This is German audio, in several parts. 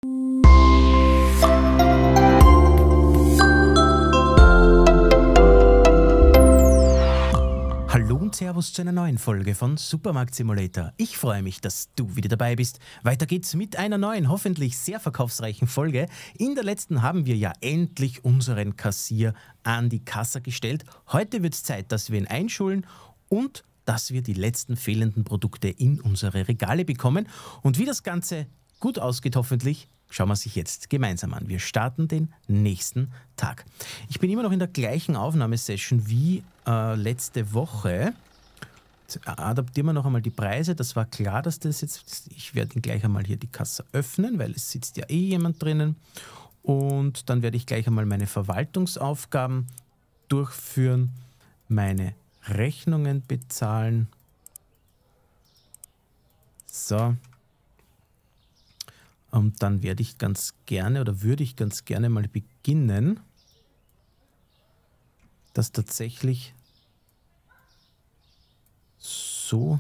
Hallo und Servus zu einer neuen Folge von Supermarkt Simulator. Ich freue mich, dass du wieder dabei bist. Weiter geht's mit einer neuen, hoffentlich sehr verkaufsreichen Folge. In der letzten haben wir ja endlich unseren Kassier an die Kasse gestellt. Heute wird es Zeit, dass wir ihn einschulen und dass wir die letzten fehlenden Produkte in unsere Regale bekommen. Und wie das Ganze gut ausgeht, hoffentlich, schauen wir sich jetzt gemeinsam an. Wir starten den nächsten Tag. Ich bin immer noch in der gleichen Aufnahmesession wie letzte Woche. Jetzt adaptieren wir noch einmal die Preise. Das war klar, dass das jetzt... Ich werde gleich einmal hier die Kasse öffnen, weil es sitzt ja eh jemand drinnen. Und dann werde ich gleich einmal meine Verwaltungsaufgaben durchführen, meine Rechnungen bezahlen. So. Und dann werde ich ganz gerne oder würde ich ganz gerne mal beginnen, das tatsächlich so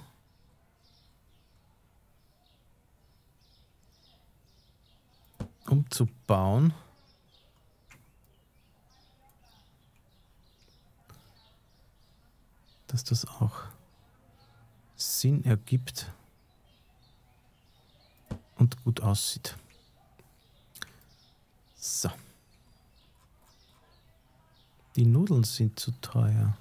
umzubauen, dass das auch Sinn ergibt und gut aussieht. So. Die Nudeln sind zu teuer.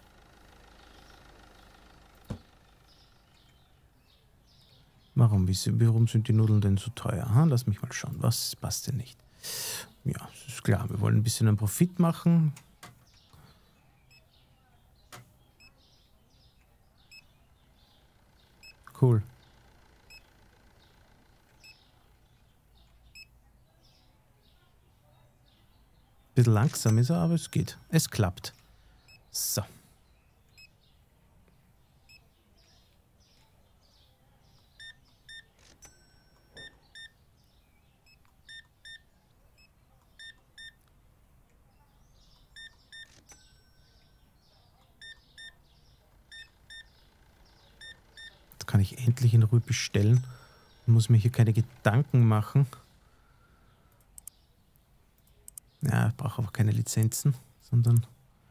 Warum sind die Nudeln denn so teuer? Lass mich mal schauen. Was passt denn nicht? Ja, das ist klar. Wir wollen ein bisschen einen Profit machen. Cool. Bisschen langsam ist er, aber es geht. Es klappt. So. Jetzt kann ich endlich in Ruhe bestellen und muss mir hier keine Gedanken machen. Ja, ich brauche aber keine Lizenzen, sondern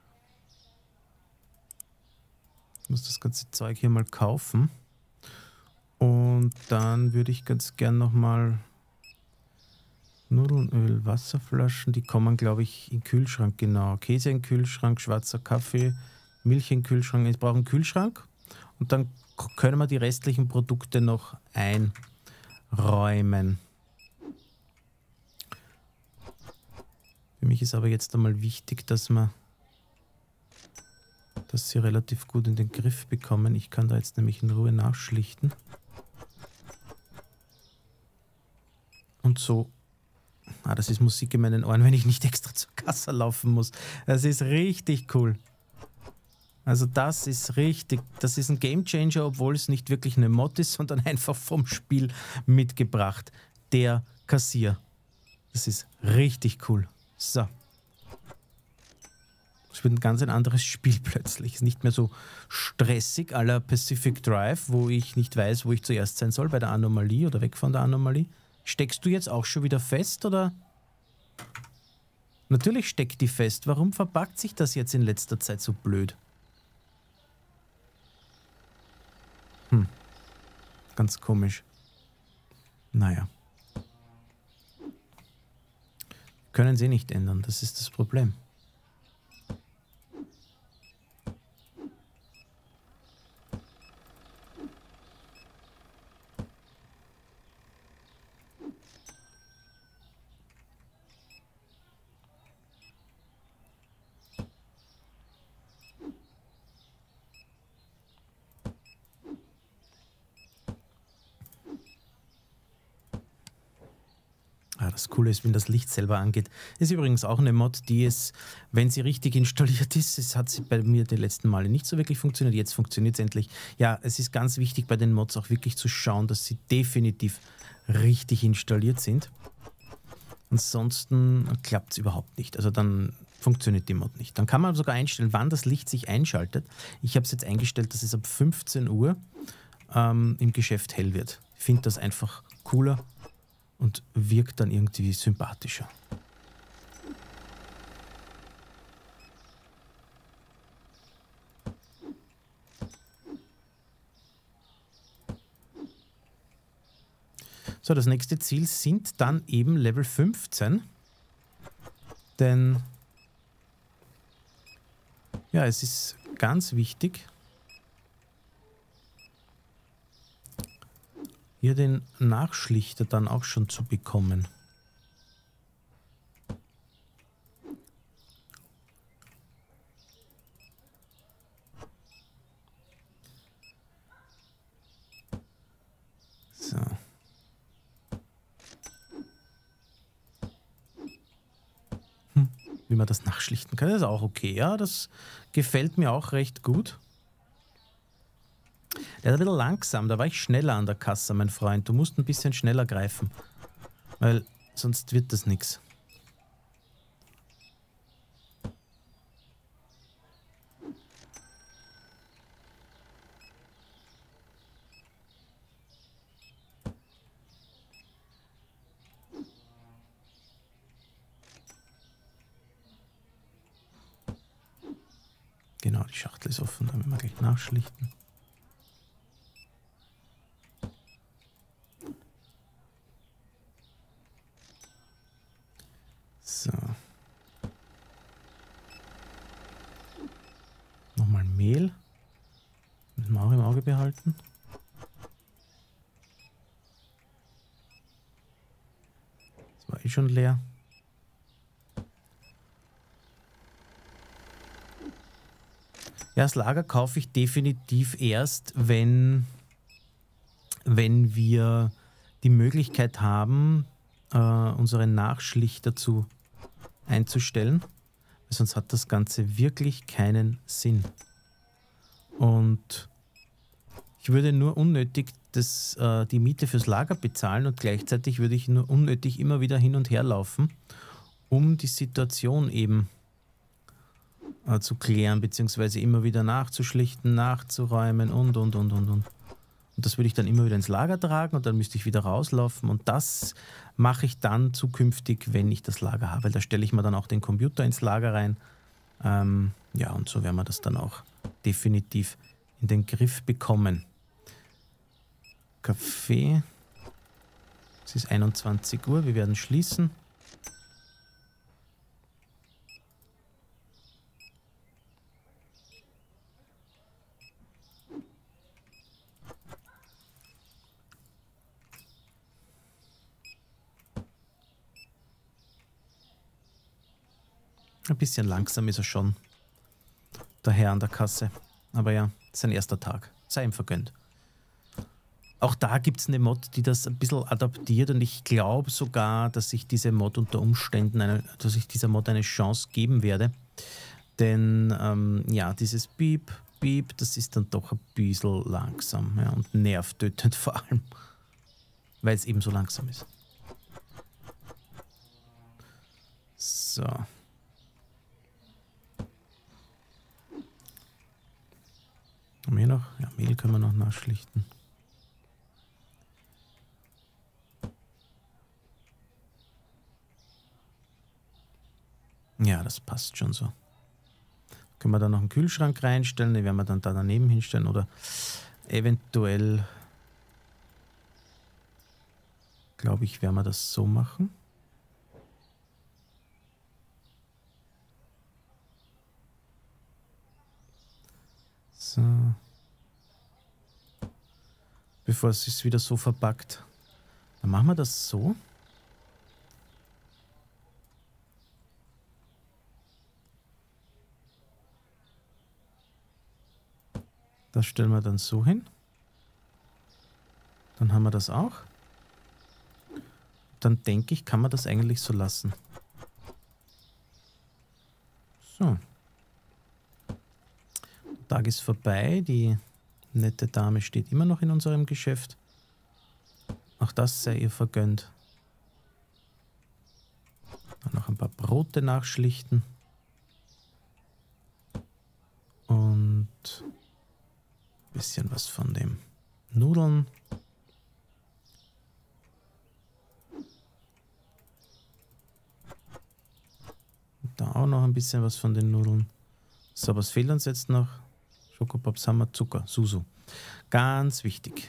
ich muss das ganze Zeug hier mal kaufen. Und dann würde ich ganz gern nochmal Nudelnöl, Wasserflaschen, die kommen, glaube ich, in den Kühlschrank, genau. Käse in den Kühlschrank, schwarzer Kaffee, Milch in den Kühlschrank. Ich brauche einen Kühlschrank und dann können wir die restlichen Produkte noch einräumen. Für mich ist aber jetzt einmal wichtig, dass wir das hier relativ gut in den Griff bekommen. Ich kann da jetzt nämlich in Ruhe nachschlichten. Und so. Das ist Musik in meinen Ohren, wenn ich nicht extra zur Kasse laufen muss. Das ist richtig cool. Also das ist richtig, das ist ein Gamechanger, obwohl es nicht wirklich eine Mod ist, sondern einfach vom Spiel mitgebracht. Der Kassier. Das ist richtig cool. So. Es wird ein ganz anderes Spiel plötzlich. Es ist nicht mehr so stressig à la Pacific Drive, wo ich nicht weiß, wo ich zuerst sein soll, bei der Anomalie oder weg von der Anomalie. Steckst du jetzt auch schon wieder fest, oder? Natürlich steckt die fest. Warum verpackt sich das jetzt in letzter Zeit so blöd? Ganz komisch. Naja. Können sie nicht ändern, das ist das Problem. Das Coole ist, wenn das Licht selber angeht. Ist übrigens auch eine Mod, die es, wenn sie richtig installiert ist, es hat sie bei mir die letzten Male nicht so wirklich funktioniert, jetzt funktioniert es endlich. Ja, es ist ganz wichtig bei den Mods auch wirklich zu schauen, dass sie definitiv richtig installiert sind. Ansonsten klappt es überhaupt nicht. Also dann funktioniert die Mod nicht. Dann kann man sogar einstellen, wann das Licht sich einschaltet. Ich habe es jetzt eingestellt, dass es ab 15 Uhr im Geschäft hell wird. Ich finde das einfach cooler und wirkt dann irgendwie sympathischer. So, das nächste Ziel sind dann eben Level 15. Denn ja, es ist ganz wichtig, hier den Nachschlichter dann auch schon zu bekommen. So. Wie man das nachschlichten kann, ist auch okay. Ja, das gefällt mir auch recht gut. Der ist ein bisschen langsam, da war ich schneller an der Kasse, mein Freund. Du musst ein bisschen schneller greifen, weil sonst wird das nichts. Genau, die Schachtel ist offen, da müssen wir gleich nachschlichten. So. Nochmal Mehl. Müssen wir auch im Auge behalten. Das war eh schon leer. Ja, das Lager kaufe ich definitiv erst, wenn wir die Möglichkeit haben, unseren Nachschlichter einzustellen. Sonst hat das Ganze wirklich keinen Sinn. Und ich würde nur unnötig die Miete fürs Lager bezahlen und gleichzeitig würde ich nur unnötig immer wieder hin und her laufen, um die Situation eben zu klären, beziehungsweise immer wieder nachzuschlichten, nachzuräumen und. Und das würde ich dann immer wieder ins Lager tragen und dann müsste ich wieder rauslaufen und das mache ich dann zukünftig, wenn ich das Lager habe. Da stelle ich mir dann auch den Computer ins Lager rein. Ja, und so werden wir das dann auch definitiv in den Griff bekommen. Kaffee. Es ist 21 Uhr, wir werden schließen. Ein bisschen langsam ist er schon, der Herr an der Kasse. Aber ja, sein erster Tag. Sei ihm vergönnt. Auch da gibt es eine Mod, die das ein bisschen adaptiert und ich glaube sogar, dass ich diese Mod unter Umständen, dass ich dieser Mod eine Chance geben werde. Denn ja, dieses Piep, Piep, das ist dann doch ein bisschen langsam, ja, und nervtötend vor allem, weil es eben so langsam ist. So. Haben wir hier noch? Ja, Mehl können wir noch nachschlichten. Ja, das passt schon so. Können wir da noch einen Kühlschrank reinstellen, den werden wir dann da daneben hinstellen oder eventuell, glaube ich, werden wir das so machen. So. Bevor es sich wieder so verpackt. Dann machen wir das so. Das stellen wir dann so hin. Dann haben wir das auch. Dann denke ich, kann man das eigentlich so lassen. So. Der Tag ist vorbei. Die nette Dame steht immer noch in unserem Geschäft. Auch das sei ihr vergönnt. Dann noch ein paar Brote nachschlichten. Und ein bisschen was von dem Nudeln. wir auch noch ein bisschen was von den Nudeln. So, was fehlt uns jetzt noch? Schokopops haben wir, Zucker, Susu. Ganz wichtig.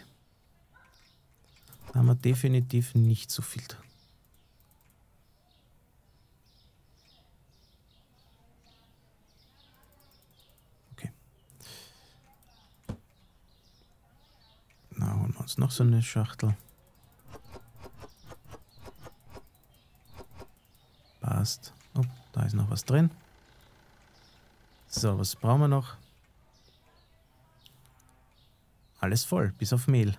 Da haben wir definitiv nicht so viel. Okay. Na, holen wir uns noch so eine Schachtel. Passt. Oh, da ist noch was drin. So, was brauchen wir noch? Alles voll, bis auf Mehl.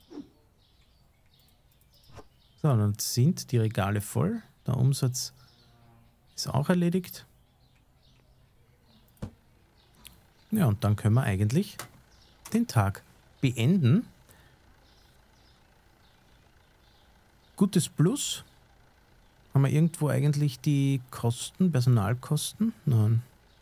So, dann sind die Regale voll. Der Umsatz ist auch erledigt. Ja, und dann können wir eigentlich den Tag beenden. Gutes Plus. Haben wir irgendwo eigentlich die Kosten, Personalkosten? Nein.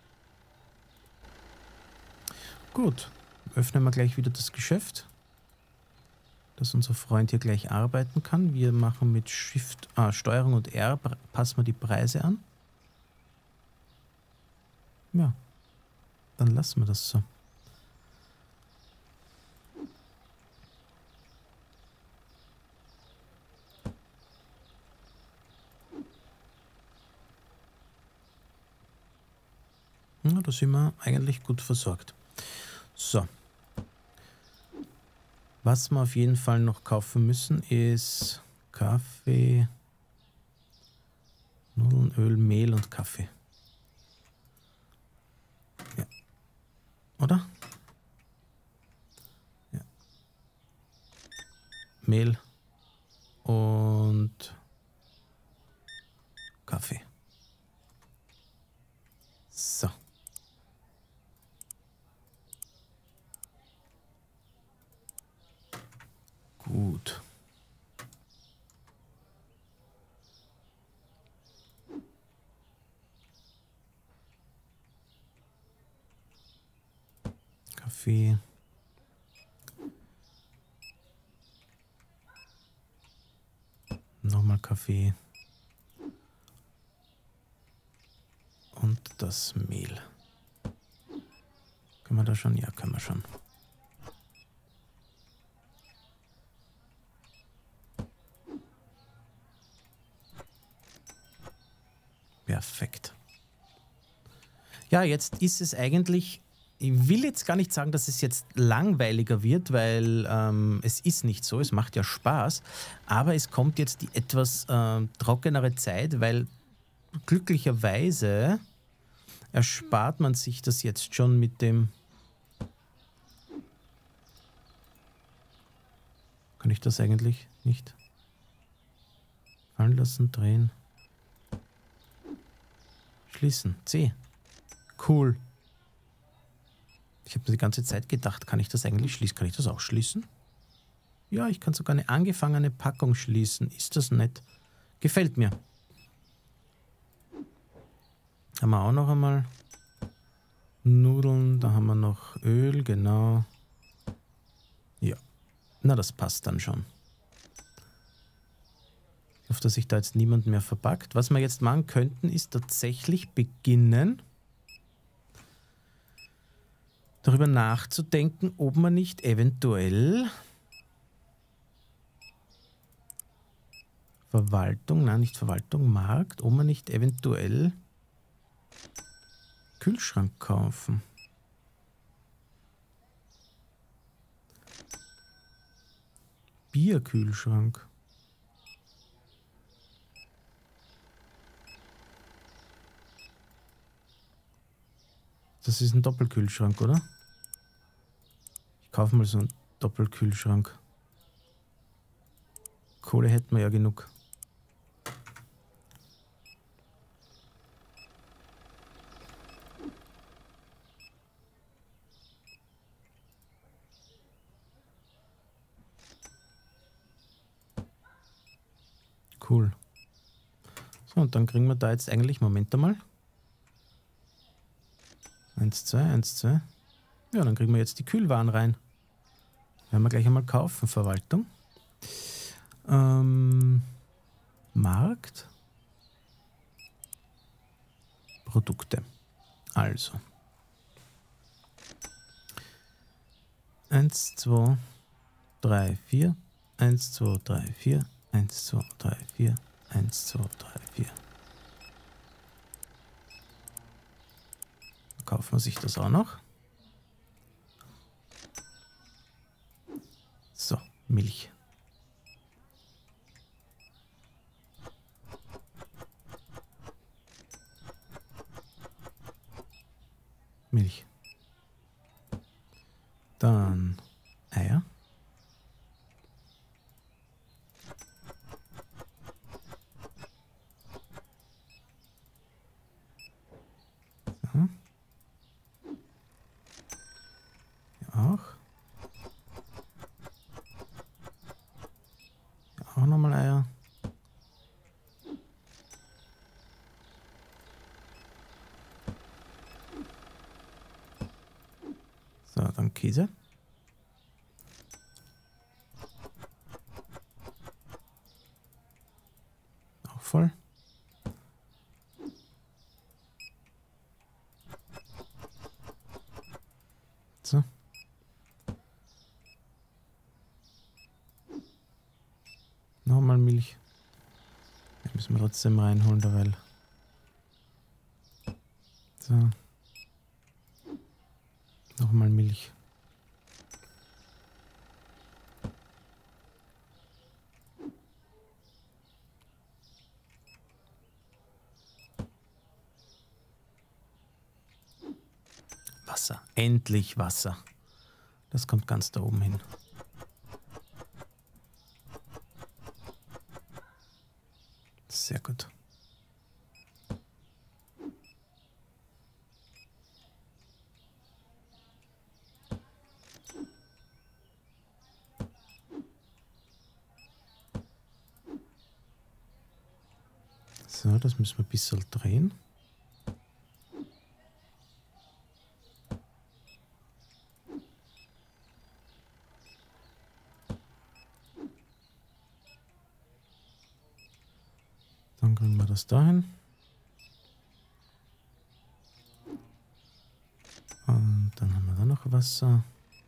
Gut, öffnen wir gleich wieder das Geschäft, dass unser Freund hier gleich arbeiten kann. Wir machen mit Steuerung und R, passen wir die Preise an. Ja, dann lassen wir das so. Ja, da sind wir eigentlich gut versorgt. So. Was wir auf jeden Fall noch kaufen müssen, ist Kaffee, Nudeln, Öl, Mehl und Kaffee. Ja. Oder? Ja. Mehl und Kaffee. So. Gut. Kaffee. Nochmal Kaffee. Und das Mehl. Können wir da schon? Ja, können wir schon. Perfekt. Ja, jetzt ist es eigentlich, ich will jetzt gar nicht sagen, dass es jetzt langweiliger wird, weil es ist nicht so, es macht ja Spaß, aber es kommt jetzt die etwas trockenere Zeit, weil glücklicherweise erspart man sich das jetzt schon mit dem... Kann ich das eigentlich nicht fallen lassen, drehen? Schließen. C. Cool. Ich habe die ganze Zeit gedacht, kann ich das eigentlich schließen? Kann ich das auch schließen? Ja, ich kann sogar eine angefangene Packung schließen. Ist das nett? Gefällt mir. Haben wir auch noch einmal Nudeln. Da haben wir noch Öl, genau. Ja. Na, das passt dann schon. Ich hoffe, dass sich da jetzt niemand mehr verpackt. Was wir jetzt machen könnten, ist tatsächlich beginnen, darüber nachzudenken, ob man nicht eventuell Verwaltung, nein, nicht Verwaltung, Markt, ob man nicht eventuell Kühlschrank kaufen. Bierkühlschrank. Das ist ein Doppelkühlschrank, oder? Ich kaufe mal so einen Doppelkühlschrank. Kohle hätten wir ja genug. Cool. So, und dann kriegen wir da jetzt eigentlich, Moment einmal. 1, 2, 1, 2. Ja, dann kriegen wir jetzt die Kühlwaren rein. Werden wir gleich einmal kaufen, Verwaltung. Markt. Produkte. Also. 1, 2, 3, 4. 1, 2, 3, 4. 1, 2, 3, 4. 1, 2, 3, 4. Kaufen wir sich das auch noch. So, Milch. Milch. Dann Eier. So. Hier auch. Hier auch nochmal Eier. So, dann Käse. Auch voll. So. Nochmal Milch. Die müssen wir trotzdem reinholen, derweil. So. Nochmal Milch. Wasser. Endlich Wasser. Das kommt ganz da oben hin. Sehr gut. So, das müssen wir ein bisschen drehen. Dann kriegen wir das dahin. Und dann haben wir da noch Wasser.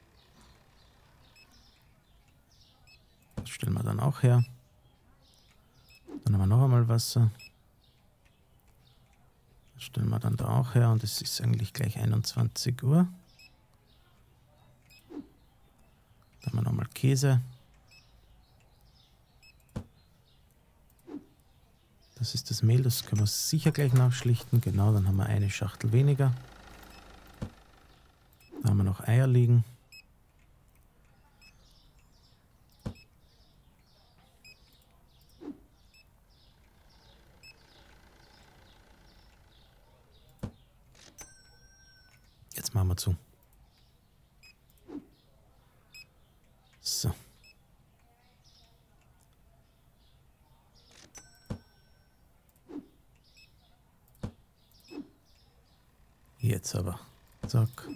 Das stellen wir dann auch her. Dann haben wir noch einmal Wasser. Das stellen wir dann da auch her und es ist eigentlich gleich 21 Uhr. Dann haben wir nochmal Käse. Das ist das Mehl, das können wir sicher gleich nachschlichten. Genau, dann haben wir eine Schachtel weniger. Da haben wir noch Eier liegen. Jetzt machen wir zu. So. Jetzt aber. Zack.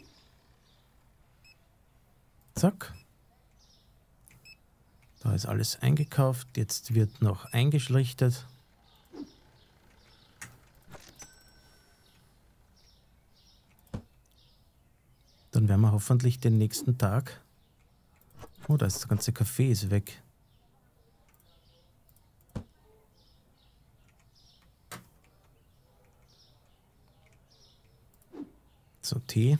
Zack. Da ist alles eingekauft. Jetzt wird noch eingeschlichtet. Dann werden wir hoffentlich den nächsten Tag... Oh, da ist der ganze Kaffee ist weg. So, Tee.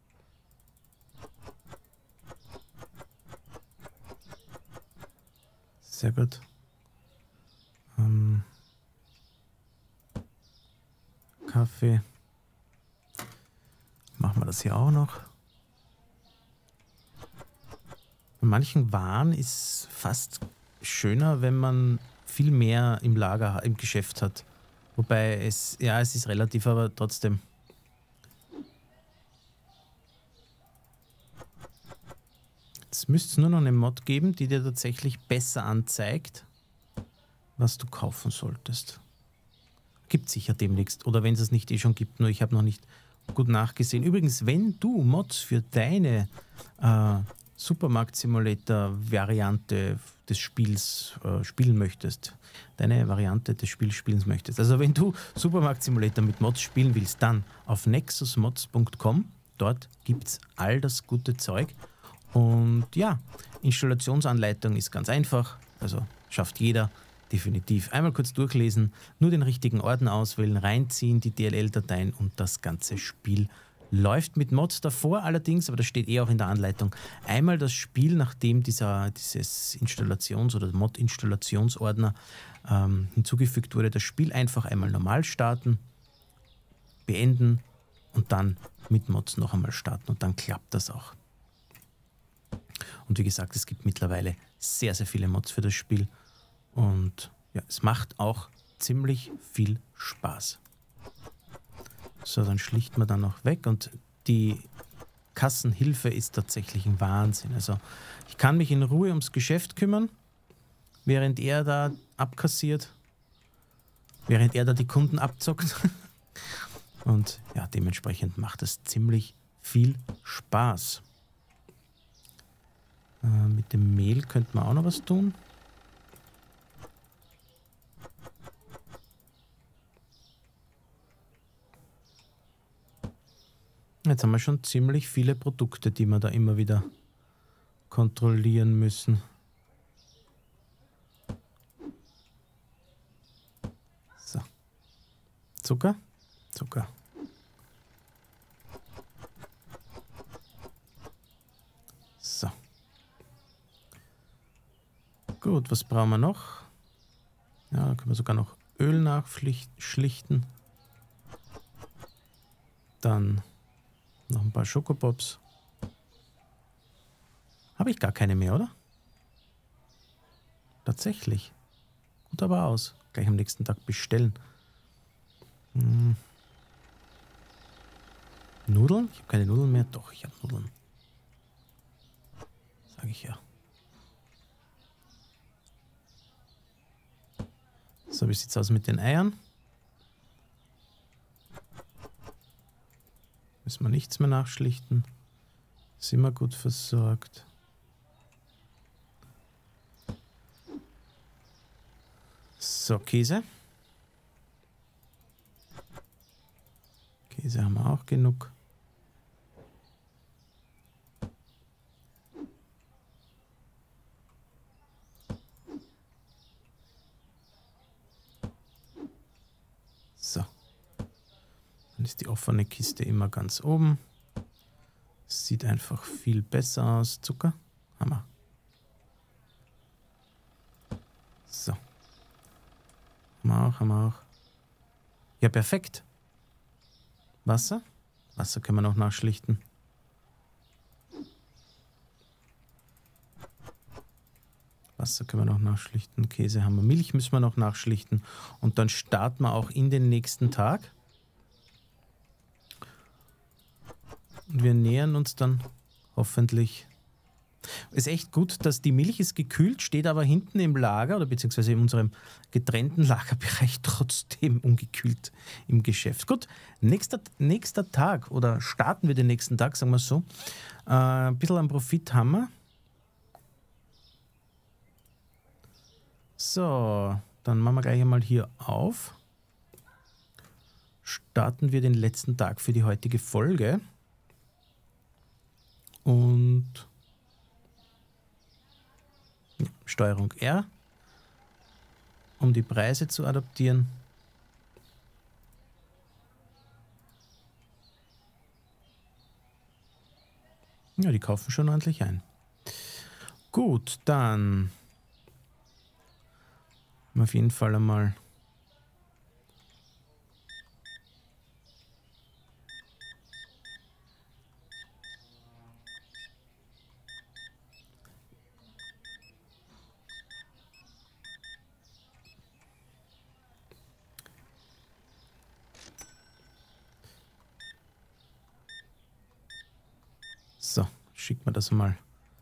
Sehr gut. Kaffee. Machen wir das hier auch noch. Bei manchen Waren ist fast schöner, wenn man viel mehr im Lager, im Geschäft hat. Wobei es ist relativ, aber trotzdem. Jetzt müsste es nur noch eine Mod geben, die dir tatsächlich besser anzeigt, was du kaufen solltest. Gibt sicher demnächst. Oder wenn es es nicht schon gibt, nur ich habe noch nicht gut nachgesehen. Übrigens, wenn du Mods für deine Supermarkt Simulator Variante des Spiels spielen möchtest, deine Variante des Spiels spielen möchtest. Also wenn du Supermarkt Simulator mit Mods spielen willst, dann auf nexusmods.com. Dort gibt es all das gute Zeug. Und ja, Installationsanleitung ist ganz einfach. Also schafft jeder definitiv. Einmal kurz durchlesen, nur den richtigen Ordner auswählen, reinziehen, die DLL-Dateien und das ganze Spiel läuft mit Mods davor allerdings, aber das steht auch in der Anleitung, einmal das Spiel, nachdem dieses Installations- oder Mod-Installationsordner hinzugefügt wurde, das Spiel einfach einmal normal starten, beenden und dann mit Mods noch einmal starten und dann klappt das auch. Und wie gesagt, es gibt mittlerweile sehr, sehr viele Mods für das Spiel und ja, es macht auch ziemlich viel Spaß. So, dann schlichten wir dann noch weg und die Kassenhilfe ist tatsächlich ein Wahnsinn. Also ich kann mich in Ruhe ums Geschäft kümmern, während er da abkassiert, während er da die Kunden abzockt. Und ja, dementsprechend macht es ziemlich viel Spaß. Mit dem Mehl könnte man auch noch was tun. Jetzt haben wir schon ziemlich viele Produkte, die wir da immer wieder kontrollieren müssen. So. Zucker? Zucker. So. Gut, was brauchen wir noch? Ja, da können wir sogar noch Öl nachschlichten. Dann noch ein paar Schokopops. Habe ich gar keine mehr, oder? Tatsächlich. Gut aber aus. Gleich am nächsten Tag bestellen. Nudeln? Ich habe keine Nudeln mehr. Doch, ich habe Nudeln. Sage ich ja. So, wie sieht es aus mit den Eiern? Müssen wir nichts mehr nachschlichten. Sind wir gut versorgt. So, Käse. Käse haben wir auch genug. So. Dann ist die offene Kiste immer ganz oben. Sieht einfach viel besser aus. Zucker? Hammer. So. Haben wir auch. Ja, perfekt. Wasser? Wasser können wir noch nachschlichten. Wasser können wir noch nachschlichten. Käse haben wir. Milch müssen wir noch nachschlichten. Und dann starten wir auch in den nächsten Tag. Und wir nähern uns dann hoffentlich. Ist echt gut, dass die Milch ist gekühlt, steht aber hinten im Lager oder beziehungsweise in unserem getrennten Lagerbereich trotzdem ungekühlt im Geschäft. Gut, nächster Tag oder starten wir den nächsten Tag, sagen wir so. Ein bisschen am Profit haben wir. So, dann machen wir gleich einmal hier auf. Starten wir den letzten Tag für die heutige Folge. Und Steuerung R, um die Preise zu adaptieren. Ja, die kaufen schon ordentlich ein. Gut, dann auf jeden Fall einmal so, schickt man das mal.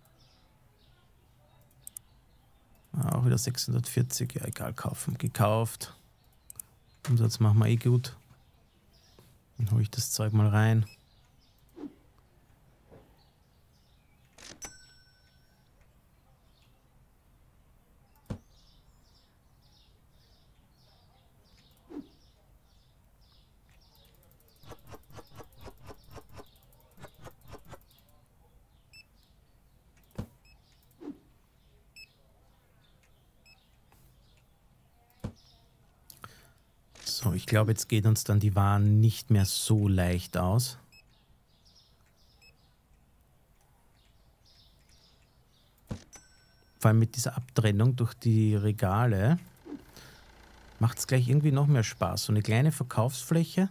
Auch wieder 640, ja egal, kaufen, gekauft. Umsatz machen wir eh gut. Dann hole ich das Zeug mal rein. So, ich glaube, jetzt geht uns dann die Waren nicht mehr so leicht aus. Vor allem mit dieser Abtrennung durch die Regale macht es gleich irgendwie noch mehr Spaß. So eine kleine Verkaufsfläche.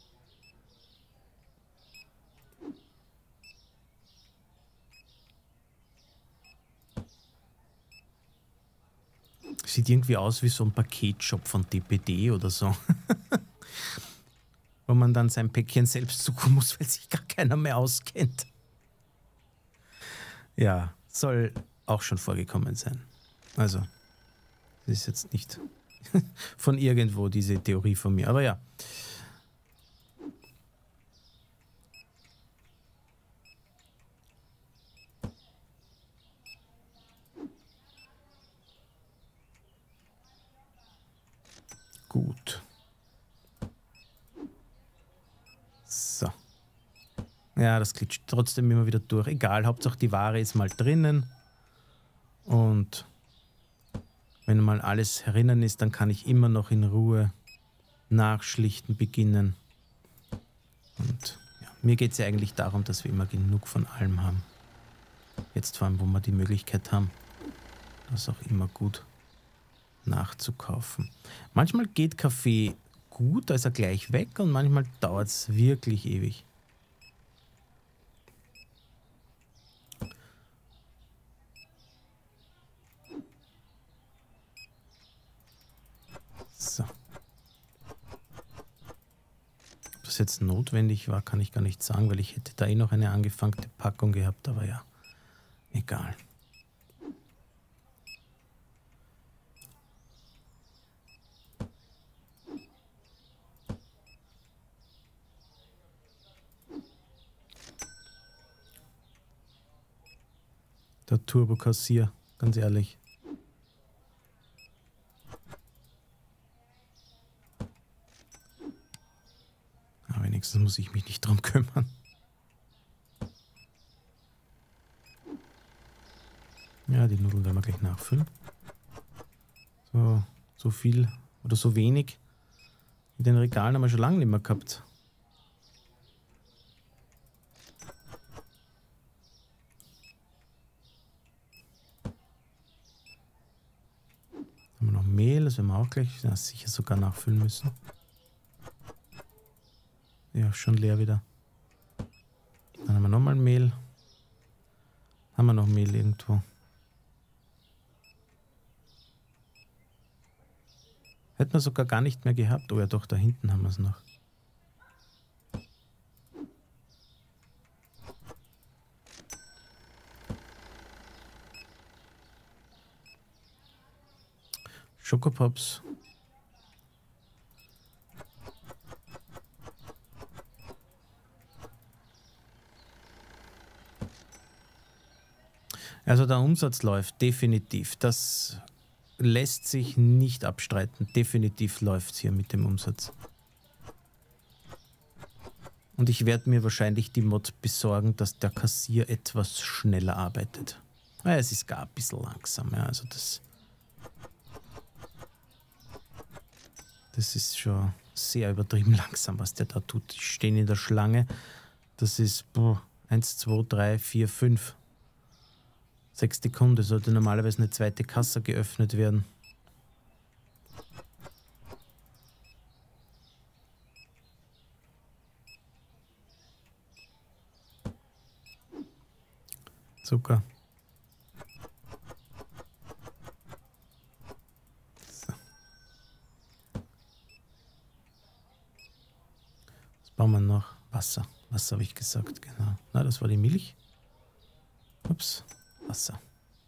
Sieht irgendwie aus wie so ein Paketshop von DPD oder so. Wo man dann sein Päckchen selbst suchen muss, weil sich gar keiner mehr auskennt. Ja, soll auch schon vorgekommen sein. Also, das ist jetzt nicht von irgendwo diese Theorie von mir, aber ja. Gut. So. Ja, das glitscht trotzdem immer wieder durch. Egal, Hauptsache die Ware ist mal drinnen. Und wenn mal alles herinnen ist, dann kann ich immer noch in Ruhe nachschlichten beginnen. Und ja, mir geht es ja eigentlich darum, dass wir immer genug von allem haben. Jetzt vor allem, wo wir die Möglichkeit haben, das auch immer gut nachzukaufen. Manchmal geht Kaffee gut, da ist er gleich weg und manchmal dauert es wirklich ewig. So. Ob das jetzt notwendig war, kann ich gar nicht sagen, weil ich hätte da eh noch eine angefangene Packung gehabt, aber ja, egal. Der Turbo-Kassier, ganz ehrlich. Aber wenigstens muss ich mich nicht drum kümmern. Ja, die Nudeln werden wir gleich nachfüllen. So viel oder so wenig. In den Regalen haben wir schon lange nicht mehr gehabt. Haben wir noch Mehl, das werden wir auch gleich sicher sogar nachfüllen müssen. Ja, schon leer wieder. Dann haben wir nochmal Mehl. Haben wir noch Mehl irgendwo? Hätten wir sogar gar nicht mehr gehabt. Oh ja, doch, da hinten haben wir es noch. Schokopops. Also der Umsatz läuft definitiv. Das lässt sich nicht abstreiten. Definitiv läuft es hier mit dem Umsatz. Und ich werde mir wahrscheinlich die Mod besorgen, dass der Kassier etwas schneller arbeitet. Es ist gar ein bisschen langsam. Ja, also das ist schon sehr übertrieben langsam, was der da tut. Die stehen in der Schlange. Das ist 1, 2, 3, 4, 5. 6 Sekunden sollte normalerweise eine zweite Kasse geöffnet werden. Zucker. So. Was brauchen wir noch? Wasser. Wasser habe ich gesagt, genau. Na, das war die Milch. Ups. Wasser.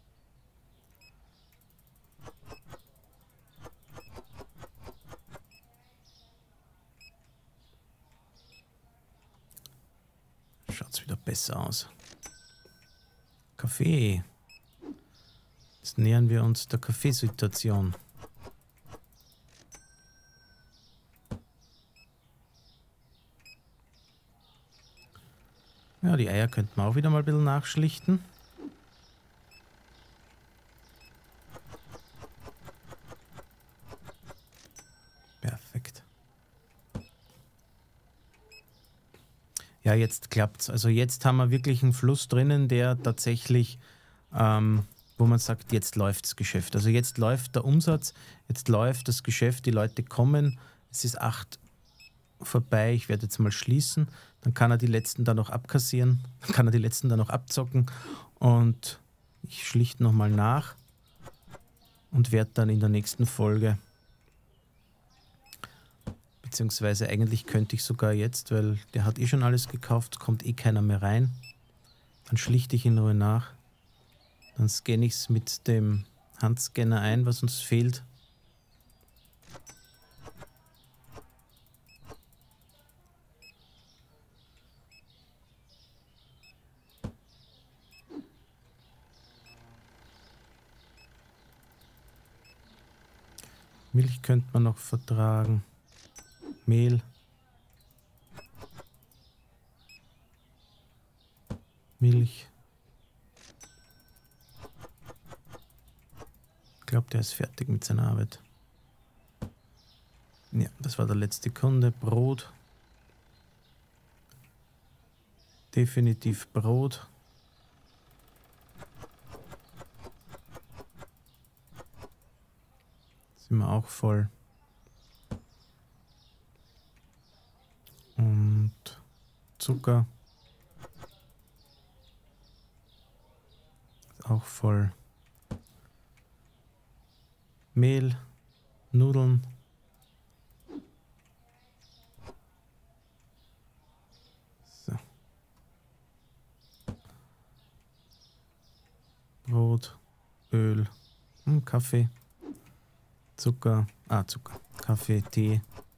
Schaut's wieder besser aus. Kaffee. Jetzt nähern wir uns der Kaffeesituation. Ja, die Eier könnten wir auch wieder mal ein bisschen nachschlichten. Perfekt. Ja, jetzt klappt's. Also jetzt haben wir wirklich einen Fluss drinnen, der tatsächlich, wo man sagt, jetzt läuft das Geschäft. Also jetzt läuft der Umsatz, jetzt läuft das Geschäft, die Leute kommen. Es ist 8 vorbei, ich werde jetzt mal schließen. Dann kann er die letzten dann noch abkassieren, dann kann er die letzten dann noch abzocken und ich schlichte nochmal nach und werde dann in der nächsten Folge, beziehungsweise eigentlich könnte ich sogar jetzt, weil der hat eh schon alles gekauft, kommt eh keiner mehr rein, dann schlichte ich in Ruhe nach, dann scanne ich es mit dem Handscanner ein, was uns fehlt. Milch könnte man noch vertragen. Mehl. Milch. Ich glaube, der ist fertig mit seiner Arbeit. Ja, das war der letzte Kunde. Brot. Definitiv Brot. Sind wir auch voll. Und Zucker. Ist auch voll. Mehl, Nudeln. So. Brot, Öl und Kaffee. Zucker, Kaffee, Tee.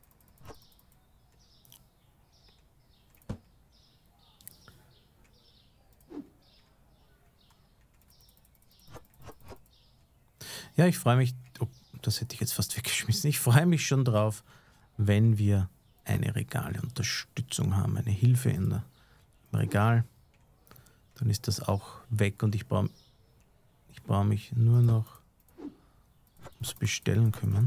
Ja, ich freue mich, oh, das hätte ich jetzt fast weggeschmissen, ich freue mich schon drauf, wenn wir eine Regale-Unterstützung haben, eine Hilfe im Regal. Dann ist das auch weg und ich brauche mich nur noch ums Bestellen kümmern.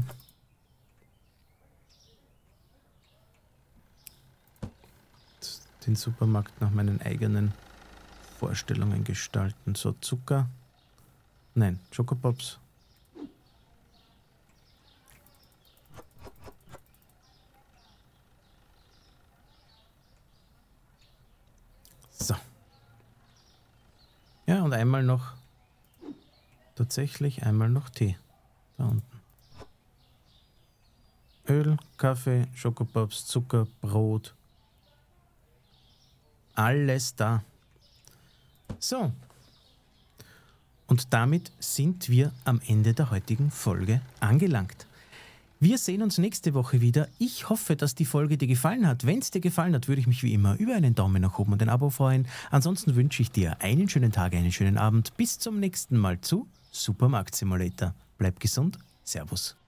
Den Supermarkt nach meinen eigenen Vorstellungen gestalten. So, Zucker. Nein, Schokopops. So. Ja, und einmal noch, tatsächlich einmal noch Tee. Da unten. Öl, Kaffee, Schokopops, Zucker, Brot. Alles da. So. Und damit sind wir am Ende der heutigen Folge angelangt. Wir sehen uns nächste Woche wieder. Ich hoffe, dass die Folge dir gefallen hat. Wenn es dir gefallen hat, würde ich mich wie immer über einen Daumen nach oben und ein Abo freuen. Ansonsten wünsche ich dir einen schönen Tag, einen schönen Abend. Bis zum nächsten Mal zu Supermarkt Simulator. Bleib gesund. Servus.